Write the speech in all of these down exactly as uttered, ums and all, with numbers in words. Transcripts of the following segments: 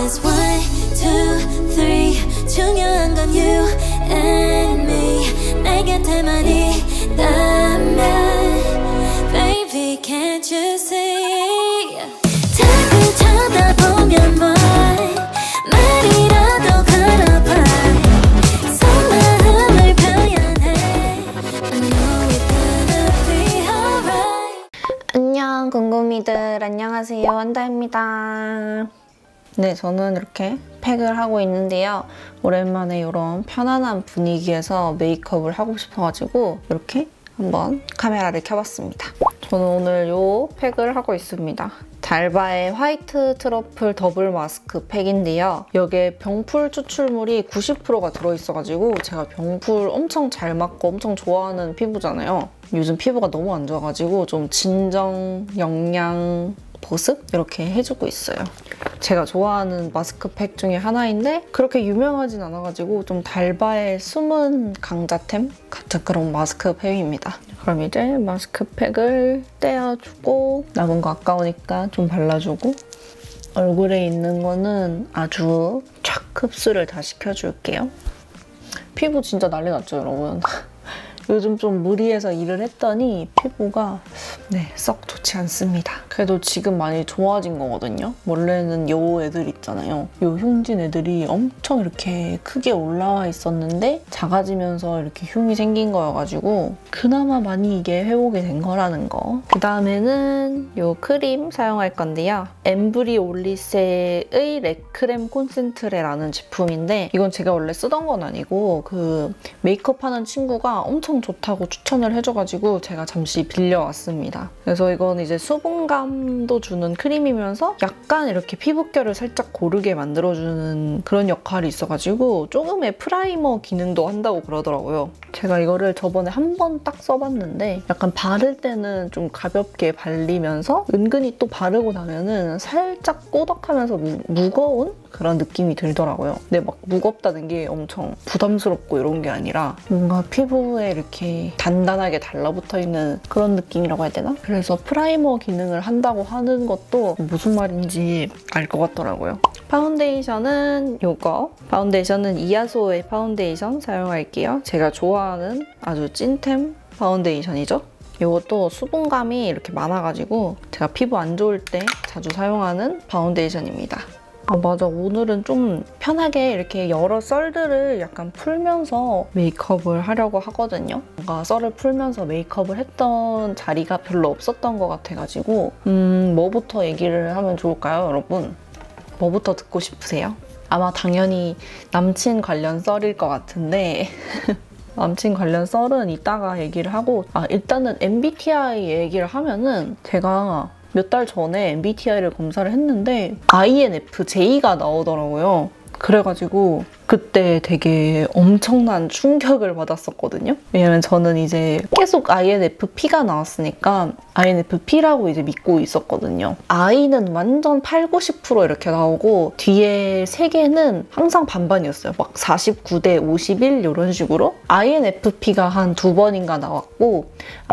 is one, two, three. 중요한 건 you and me. 내 곁에만 있다면 Baby can't you see. 자꾸 쳐다보면 뭐해 말이라도 걸어봐. 속마음을 표현해. I know it's gonna be alright. 안녕 궁금이들, 안녕하세요, 한다입니다. 네, 저는 이렇게 팩을 하고 있는데요. 오랜만에 이런 편안한 분위기에서 메이크업을 하고 싶어가지고 이렇게 한번 카메라를 켜봤습니다. 저는 오늘 이 팩을 하고 있습니다. 달바의 화이트 트러플 더블 마스크 팩인데요. 여기에 병풀 추출물이 구십 퍼센트가 들어있어가지고 제가 병풀 엄청 잘 맞고 엄청 좋아하는 피부잖아요. 요즘 피부가 너무 안 좋아가지고 좀 진정, 영양, 보습? 이렇게 해주고 있어요. 제가 좋아하는 마스크팩 중에 하나인데 그렇게 유명하진 않아가지고 좀 달바의 숨은 강자템 같은 그런 마스크팩입니다. 그럼 이제 마스크팩을 떼어주고 남은 거 아까우니까 좀 발라주고 얼굴에 있는 거는 아주 촥 흡수를 다 시켜줄게요. 피부 진짜 난리 났죠, 여러분? 요즘 좀 무리해서 일을 했더니 피부가 네, 썩 좋지 않습니다. 그래도 지금 많이 좋아진 거거든요. 원래는 요 애들 있잖아요. 요 흉진 애들이 엄청 이렇게 크게 올라와 있었는데 작아지면서 이렇게 흉이 생긴 거여가지고 그나마 많이 이게 회복이 된 거라는 거. 그 다음에는 요 크림 사용할 건데요. 엠브리 올리세의 레크렘 콘센트레라는 제품인데 이건 제가 원래 쓰던 건 아니고 그 메이크업 하는 친구가 엄청 좋다고 추천을 해줘가지고 제가 잠시 빌려왔습니다. 그래서 이건 이제 수분감도 주는 크림이면서 약간 이렇게 피부결을 살짝 고르게 만들어주는 그런 역할이 있어가지고 조금의 프라이머 기능도 한다고 그러더라고요. 제가 이거를 저번에 한 번 딱 써봤는데 약간 바를 때는 좀 가볍게 발리면서 은근히 또 바르고 나면은 살짝 꼬덕하면서 무, 무거운 그런 느낌이 들더라고요. 근데 막 무겁다는 게 엄청 부담스럽고 이런 게 아니라 뭔가 피부에 이렇게 단단하게 달라붙어 있는 그런 느낌이라고 해야 되나? 그래서 프라이머 기능을 한다고 하는 것도 무슨 말인지 알 것 같더라고요. 파운데이션은 이거. 파운데이션은 이아소의 파운데이션 사용할게요. 제가 좋아하는 아주 찐템 파운데이션이죠. 이것도 수분감이 이렇게 많아가지고 제가 피부 안 좋을 때 자주 사용하는 파운데이션입니다. 아 맞아, 오늘은 좀 편하게 이렇게 여러 썰들을 약간 풀면서 메이크업을 하려고 하거든요. 뭔가 썰을 풀면서 메이크업을 했던 자리가 별로 없었던 것 같아가지고 음 뭐부터 얘기를 하면 좋을까요, 여러분? 뭐부터 듣고 싶으세요? 아마 당연히 남친 관련 썰일 것 같은데 남친 관련 썰은 이따가 얘기를 하고 아 일단은 엠비티아이 얘기를 하면은 제가 몇 달 전에 엠비티아이를 검사를 했는데 아이엔에프제이가 나오더라고요. 그래가지고 그때 되게 엄청난 충격을 받았었거든요. 왜냐면 저는 이제 계속 아이엔에프피가 나왔으니까 아이엔에프피라고 이제 믿고 있었거든요. I는 완전 팔, 구십 퍼센트 이렇게 나오고 뒤에 세 개는 항상 반반이었어요. 막 사십구 대 오십일 이런 식으로. 아이엔에프피가 한 두 번인가 나왔고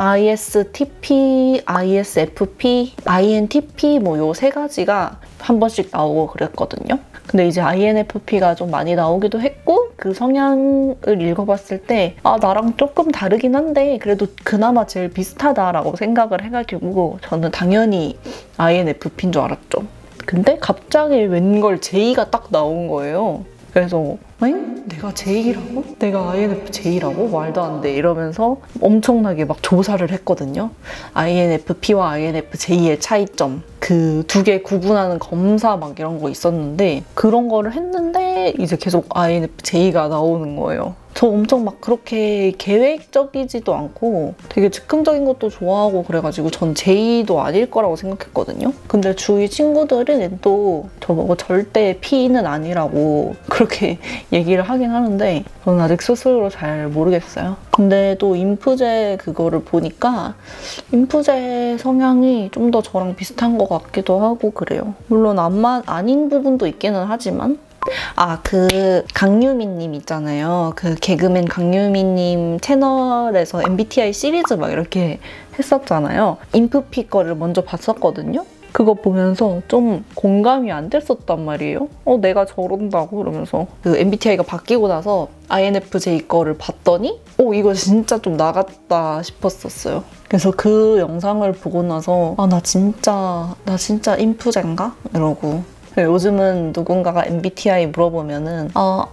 아이에스티피, 아이에스에프피, 아이엔티피 뭐 요 세 가지가 한 번씩 나오고 그랬거든요. 근데 이제 아이엔에프피가 좀 많이 나오기도 했고 그 성향을 읽어봤을 때 아 나랑 조금 다르긴 한데 그래도 그나마 제일 비슷하다라고 생각을 해가지고 저는 당연히 아이엔에프피인 줄 알았죠. 근데 갑자기 웬걸 제이가 딱 나온 거예요. 그래서 엥? 내가 제이라고? 내가 아이엔에프제이라고? 말도 안 돼 이러면서 엄청나게 막 조사를 했거든요. 아이엔에프피와 아이엔에프제이의 차이점 그 두 개 구분하는 검사 막 이런 거 있었는데 그런 거를 했는데 이제 계속 아이엔에프제이가 나오는 거예요. 저 엄청 막 그렇게 계획적이지도 않고 되게 즉흥적인 것도 좋아하고 그래가지고 전 제이도 아닐 거라고 생각했거든요. 근데 주위 친구들은 또 저보고 절대 P는 아니라고 그렇게 얘기를 하긴 하는데 저는 아직 스스로 잘 모르겠어요. 근데 또 인프제 그거를 보니까 인프제 성향이 좀 더 저랑 비슷한 것 같기도 하고 그래요. 물론 안만 아닌 부분도 있기는 하지만 아, 그 강유미님 있잖아요. 그 개그맨 강유미님 채널에서 엠비티아이 시리즈 막 이렇게 했었잖아요. 인프피 거를 먼저 봤었거든요. 그거 보면서 좀 공감이 안 됐었단 말이에요. 어, 내가 저런다고 이러면서. 그 엠비티아이가 바뀌고 나서 아이엔에프제이 거를 봤더니 어, 이거 진짜 좀 나갔다 싶었었어요. 그래서 그 영상을 보고 나서 아, 나 진짜 나 진짜 인프제인가? 이러고 요즘은 누군가가 엠비티아이 물어보면은 어,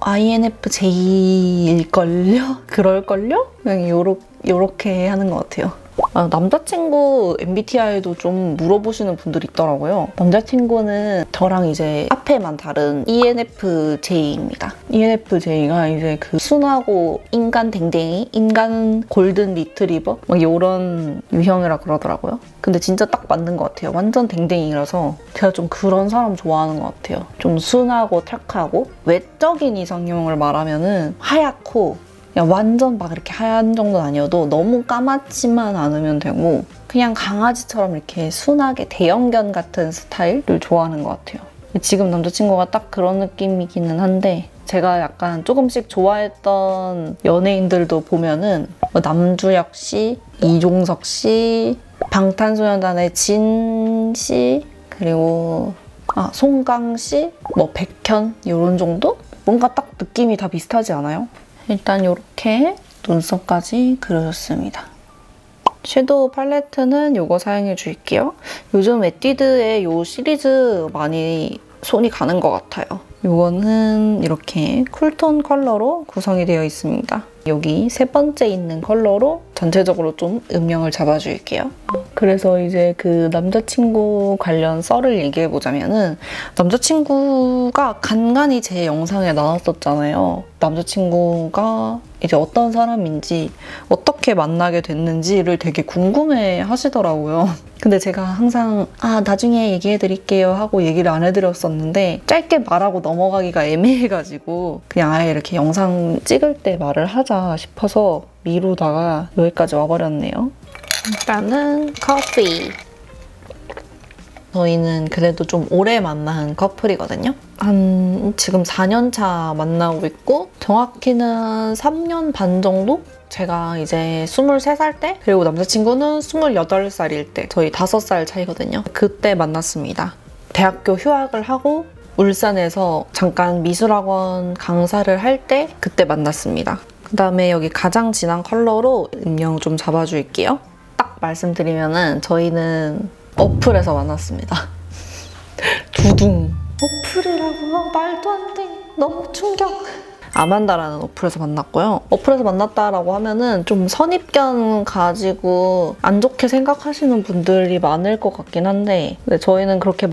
아이엔에프제이일걸요? 그럴걸요? 그냥 요러, 요렇게 하는 것 같아요. 아, 남자친구 엠비티아이도 좀 물어보시는 분들이 있더라고요. 남자친구는 저랑 이제 앞에만 다른 이엔에프제이입니다. 이엔에프제이가 이제 그 순하고 인간 댕댕이, 인간 골든 리트리버 막 이런 유형이라 그러더라고요. 근데 진짜 딱 맞는 것 같아요. 완전 댕댕이라서 제가 좀 그런 사람 좋아하는 것 같아요. 좀 순하고 착하고 외적인 이상형을 말하면은 하얗고 그냥 완전 막 이렇게 하얀 정도는 아니어도 너무 까맣지만 않으면 되고 그냥 강아지처럼 이렇게 순하게 대형견 같은 스타일을 좋아하는 것 같아요. 지금 남자친구가 딱 그런 느낌이기는 한데 제가 약간 조금씩 좋아했던 연예인들도 보면은 남주혁 씨, 이종석 씨, 방탄소년단의 진 씨, 그리고 아, 송강 씨, 뭐 백현 이런 정도? 뭔가 딱 느낌이 다 비슷하지 않아요? 일단 이렇게 눈썹까지 그려줬습니다. 섀도우 팔레트는 이거 사용해 줄게요. 요즘 에뛰드의 이 시리즈 많이 손이 가는 것 같아요. 이거는 이렇게 쿨톤 컬러로 구성이 되어 있습니다. 여기 세 번째 있는 컬러로 전체적으로 좀 음영을 잡아줄게요. 그래서 이제 그 남자친구 관련 썰을 얘기해보자면은 남자친구가 간간히 제 영상에 나왔었잖아요. 남자친구가 이제 어떤 사람인지 어떻게 만나게 됐는지를 되게 궁금해 하시더라고요. 근데 제가 항상 아 나중에 얘기해드릴게요 하고 얘기를 안 해드렸었는데 짧게 말하고 넘어가기가 애매해가지고 그냥 아예 이렇게 영상 찍을 때 말을 하자 싶어서 미루다가 여기까지 와버렸네요. 일단은 커피. 저희는 그래도 좀 오래 만난 커플이거든요. 한 지금 사 년 차 만나고 있고 정확히는 삼 년 반 정도? 제가 이제 스물세 살 때 그리고 남자친구는 스물여덟 살일 때 저희 다섯 살 차이거든요. 그때 만났습니다. 대학교 휴학을 하고 울산에서 잠깐 미술학원 강사를 할 때 그때 만났습니다. 그다음에 여기 가장 진한 컬러로 음영 좀 잡아줄게요. 딱 말씀드리면은 저희는 어플에서 만났습니다. 두둥. 어플이라고? 말도 안 돼. 너무 충격. 아만다라는 어플에서 만났고요. 어플에서 만났다라고 하면은 좀 선입견 가지고 안 좋게 생각하시는 분들이 많을 것 같긴 한데 네, 저희는 그렇게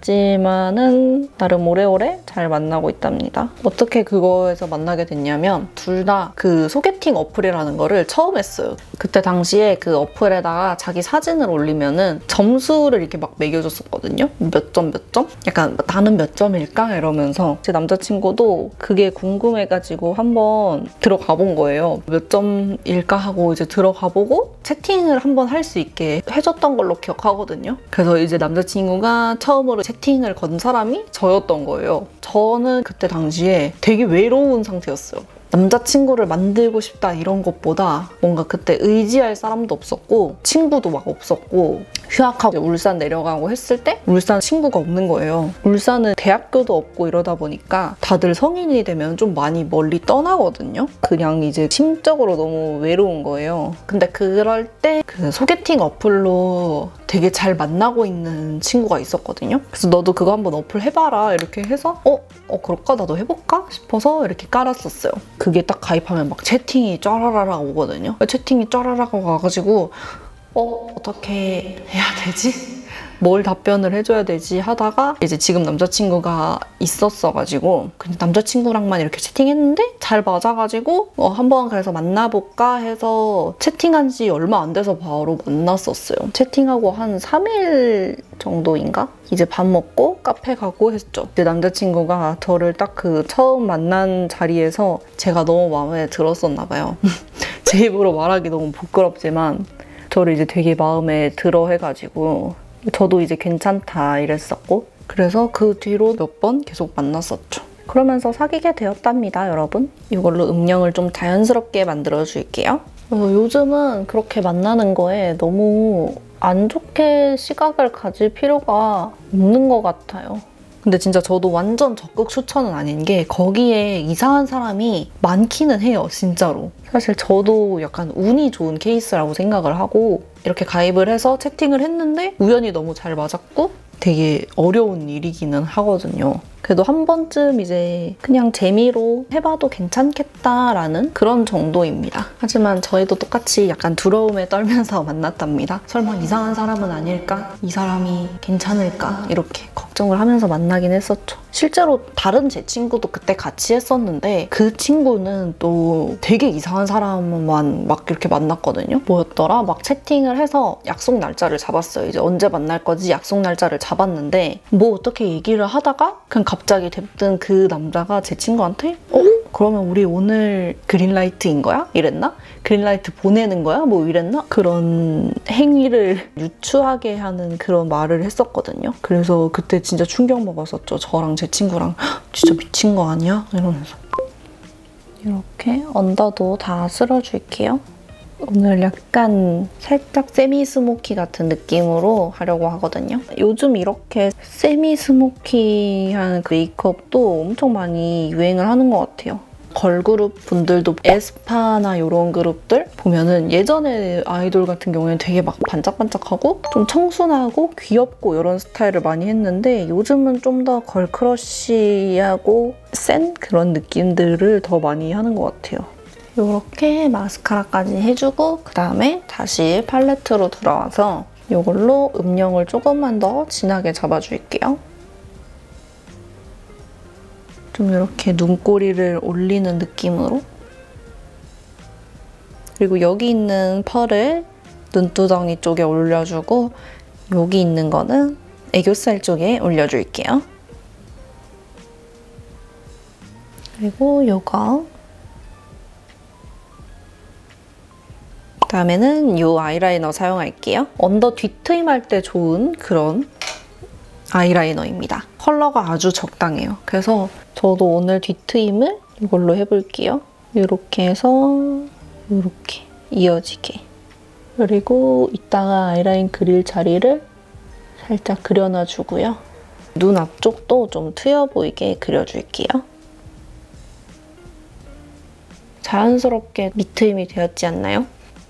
만났지만은 나름 오래오래 잘 만나고 있답니다. 어떻게 그거에서 만나게 됐냐면 둘 다 그 소개팅 어플이라는 거를 처음 했어요. 그때 당시에 그 어플에다가 자기 사진을 올리면은 점수를 이렇게 막 매겨줬었거든요. 몇 점 몇 점? 약간 나는 몇 점일까? 이러면서 제 남자친구도 그게 궁금해가 가지고 한번 들어가 본 거예요. 몇 점일까 하고 이제 들어가 보고 채팅을 한번 할 수 있게 해줬던 걸로 기억하거든요. 그래서 이제 남자친구가 처음으로 채팅을 건 사람이 저였던 거예요. 저는 그때 당시에 되게 외로운 상태였어요. 남자친구를 만들고 싶다 이런 것보다 뭔가 그때 의지할 사람도 없었고 친구도 막 없었고 휴학하고 울산 내려가고 했을 때 울산 친구가 없는 거예요. 울산은 대학교도 없고 이러다 보니까 다들 성인이 되면 좀 많이 멀리 떠나거든요. 그냥 이제 심적으로 너무 외로운 거예요. 근데 그럴 때 그 소개팅 어플로 되게 잘 만나고 있는 친구가 있었거든요. 그래서 너도 그거 한번 어플 해봐라 이렇게 해서 어? 어 그럴까? 나도 해볼까? 싶어서 이렇게 깔았었어요. 그게 딱 가입하면 막 채팅이 쫘라라락 오거든요. 채팅이 쫘라라락 와가지고 어? 어떻게 해야 되지? 뭘 답변을 해줘야 되지 하다가 이제 지금 남자친구가 있었어가지고 그냥 남자친구랑만 이렇게 채팅했는데 잘 맞아가지고 어, 한번 그래서 만나볼까 해서 채팅한 지 얼마 안 돼서 바로 만났었어요. 채팅하고 한 삼 일 정도인가? 이제 밥 먹고 카페 가고 했죠. 이제 남자친구가 저를 딱 그 처음 만난 자리에서 제가 너무 마음에 들었었나 봐요. 제 입으로 말하기 너무 부끄럽지만 저를 이제 되게 마음에 들어 해가지고 저도 이제 괜찮다 이랬었고 그래서 그 뒤로 몇 번 계속 만났었죠. 그러면서 사귀게 되었답니다, 여러분. 이걸로 음영을 좀 자연스럽게 만들어 줄게요. 어, 요즘은 그렇게 만나는 거에 너무 안 좋게 시각을 가질 필요가 없는 것 같아요. 근데 진짜 저도 완전 적극 추천은 아닌 게 거기에 이상한 사람이 많기는 해요, 진짜로. 사실 저도 약간 운이 좋은 케이스라고 생각을 하고 이렇게 가입을 해서 채팅을 했는데 우연히 너무 잘 맞았고 되게 어려운 일이기는 하거든요. 그래도 한 번쯤 이제 그냥 재미로 해봐도 괜찮겠다라는 그런 정도입니다. 하지만 저희도 똑같이 약간 두려움에 떨면서 만났답니다. 설마 이상한 사람은 아닐까? 이 사람이 괜찮을까? 이렇게 걱정을 하면서 만나긴 했었죠. 실제로 다른 제 친구도 그때 같이 했었는데 그 친구는 또 되게 이상한 사람만 막 이렇게 만났거든요. 뭐였더라? 막 채팅을 해서 약속 날짜를 잡았어요. 이제 언제 만날 거지? 약속 날짜를 잡았는데 뭐 어떻게 얘기를 하다가 그냥 갑자기 대뜸 그 남자가 제 친구한테 어? 그러면 우리 오늘 그린라이트인 거야? 이랬나? 그린라이트 보내는 거야? 뭐 이랬나? 그런 행위를 유추하게 하는 그런 말을 했었거든요. 그래서 그때 진짜 충격 먹었었죠. 저랑 제 친구랑 진짜 미친 거 아니야? 이러면서. 이렇게 언더도 다 쓸어줄게요. 오늘 약간 살짝 세미 스모키 같은 느낌으로 하려고 하거든요. 요즘 이렇게 세미 스모키한 메이크업도 엄청 많이 유행을 하는 것 같아요. 걸그룹 분들도 에스파나 이런 그룹들 보면은 예전에 아이돌 같은 경우에는 되게 막 반짝반짝하고 좀 청순하고 귀엽고 이런 스타일을 많이 했는데 요즘은 좀 더 걸크러쉬하고 센 그런 느낌들을 더 많이 하는 것 같아요. 이렇게 마스카라까지 해주고 그다음에 다시 팔레트로 들어와서 이걸로 음영을 조금만 더 진하게 잡아줄게요. 좀 이렇게 눈꼬리를 올리는 느낌으로. 그리고 여기 있는 펄을 눈두덩이 쪽에 올려주고 여기 있는 거는 애교살 쪽에 올려줄게요. 그리고 이거 다음에는 이 아이라이너 사용할게요. 언더 뒤트임 할 때 좋은 그런 아이라이너입니다. 컬러가 아주 적당해요. 그래서 저도 오늘 뒤트임을 이걸로 해볼게요. 이렇게 해서 이렇게 이어지게. 그리고 이따가 아이라인 그릴 자리를 살짝 그려놔주고요. 눈 앞쪽도 좀 트여 보이게 그려줄게요. 자연스럽게 밑트임이 되었지 않나요?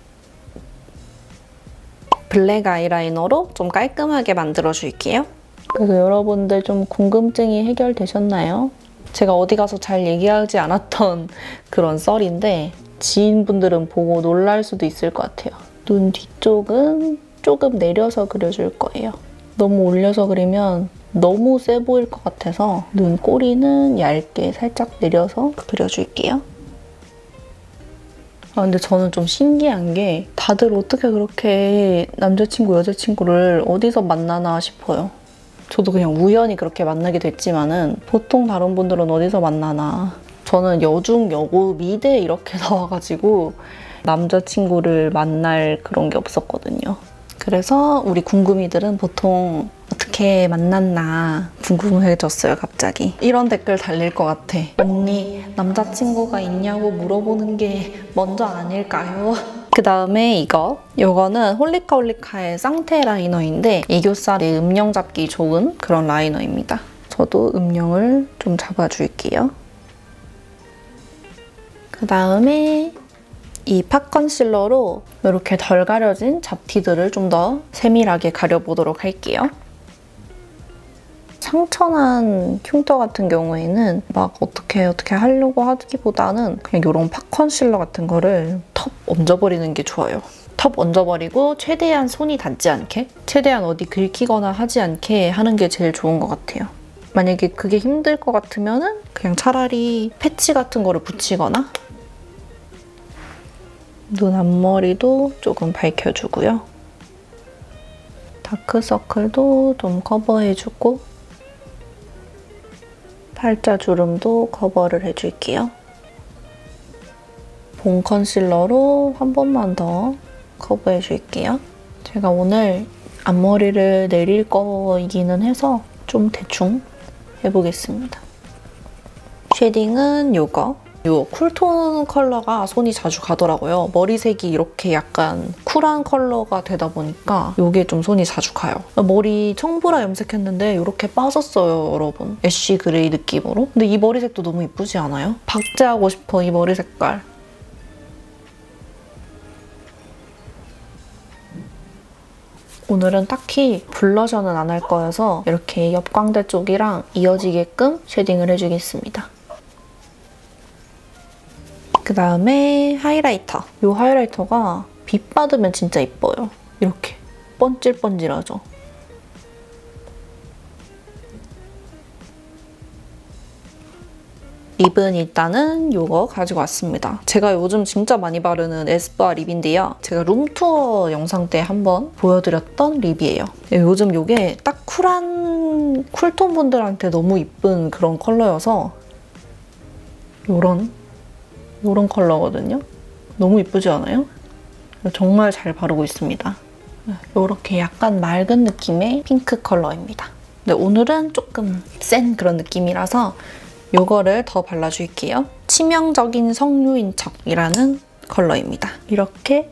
블랙 아이라이너로 좀 깔끔하게 만들어줄게요. 그래서 여러분들 좀 궁금증이 해결되셨나요? 제가 어디 가서 잘 얘기하지 않았던 그런 썰인데 지인분들은 보고 놀랄 수도 있을 것 같아요. 눈 뒤쪽은 조금 내려서 그려줄 거예요. 너무 올려서 그리면 너무 세 보일 것 같아서 눈 꼬리는 얇게 살짝 내려서 그려줄게요. 아, 근데 저는 좀 신기한 게 다들 어떻게 그렇게 남자친구, 여자친구를 어디서 만나나 싶어요. 저도 그냥 우연히 그렇게 만나게 됐지만은 보통 다른 분들은 어디서 만나나. 저는 여중, 여고, 미대 이렇게 나와가지고 남자친구를 만날 그런 게 없었거든요. 그래서 우리 궁금이들은 보통 어떻게 만났나 궁금해졌어요, 갑자기. 이런 댓글 달릴 것 같아. 언니, 남자친구가 있냐고 물어보는 게 먼저 아닐까요? 그 다음에 이거. 이거는 홀리카 홀리카의 쌍테 라이너인데 애교살에 음영 잡기 좋은 그런 라이너입니다. 저도 음영을 좀 잡아줄게요. 그 다음에 이 팟 컨실러로 이렇게 덜 가려진 잡티들을 좀 더 세밀하게 가려보도록 할게요. 상처난 흉터 같은 경우에는 막 어떻게 어떻게 하려고 하기보다는 그냥 이런 팟 컨실러 같은 거를 텁 얹어버리는 게 좋아요. 텁 얹어버리고 최대한 손이 닿지 않게, 최대한 어디 긁히거나 하지 않게 하는 게 제일 좋은 것 같아요. 만약에 그게 힘들 것 같으면 그냥 차라리 패치 같은 거를 붙이거나 눈 앞머리도 조금 밝혀주고요. 다크서클도 좀 커버해주고 팔자주름도 커버를 해줄게요. 본 컨실러로 한 번만 더 커버해줄게요. 제가 오늘 앞머리를 내릴 거이기는 해서 좀 대충 해보겠습니다. 쉐딩은 이거. 이 쿨톤 컬러가 손이 자주 가더라고요. 머리색이 이렇게 약간 쿨한 컬러가 되다 보니까 이게 좀 손이 자주 가요. 머리 청브라 염색했는데 이렇게 빠졌어요, 여러분. 애쉬 그레이 느낌으로. 근데 이 머리색도 너무 이쁘지 않아요? 박제하고 싶어, 이 머리 색깔. 오늘은 딱히 블러셔는 안 할 거여서 이렇게 옆광대 쪽이랑 이어지게끔 쉐딩을 해주겠습니다. 그 다음에 하이라이터. 이 하이라이터가 빛 받으면 진짜 이뻐요. 이렇게 번질번질하죠. 립은 일단은 이거 가지고 왔습니다. 제가 요즘 진짜 많이 바르는 에스쁘아 립인데요. 제가 룸투어 영상 때 한번 보여드렸던 립이에요. 요즘 이게 딱 쿨한 쿨톤 분들한테 너무 이쁜 그런 컬러여서 요런 요런 컬러거든요. 너무 이쁘지 않아요? 정말 잘 바르고 있습니다. 이렇게 약간 맑은 느낌의 핑크 컬러입니다. 근데 오늘은 조금 센 그런 느낌이라서 이거를 더 발라줄게요. 치명적인 석류인 척이라는 컬러입니다. 이렇게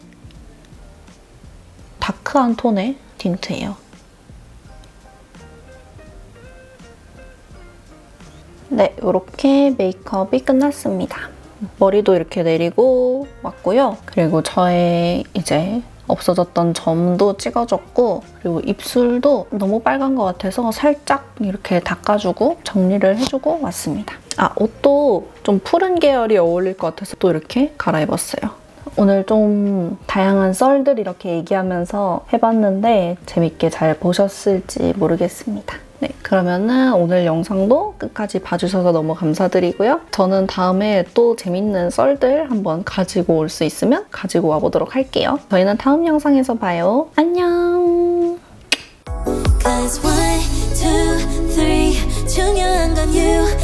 다크한 톤의 틴트예요. 네, 이렇게 메이크업이 끝났습니다. 머리도 이렇게 내리고 왔고요. 그리고 저의 이제 없어졌던 점도 찍어줬고, 그리고 입술도 너무 빨간 것 같아서 살짝 이렇게 닦아주고 정리를 해주고 왔습니다. 아, 옷도 좀 푸른 계열이 어울릴 것 같아서 또 이렇게 갈아입었어요. 오늘 좀 다양한 썰들 이렇게 얘기하면서 해봤는데 재밌게 잘 보셨을지 모르겠습니다. 네, 그러면은 오늘 영상도 끝까지 봐주셔서 너무 감사드리고요. 저는 다음에 또 재밌는 썰들 한번 가지고 올 수 있으면 가지고 와보도록 할게요. 저희는 다음 영상에서 봐요. 안녕! Cause one, two, three 중요한 건 you